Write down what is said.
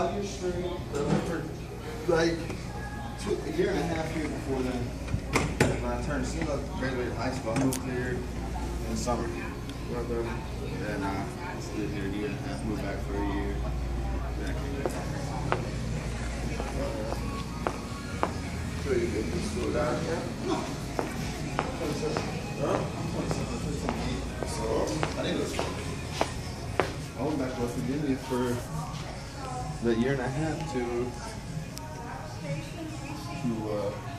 5 years straight. For like a year and a half here before then. When I turned, soon as I graduated high school, I moved here in the summer. Then I lived here a year and a half, moved back for a year. Then I came back. So you get to school down here? No. Huh? So I didn't go to school. I went back to West Virginia for the year and a half to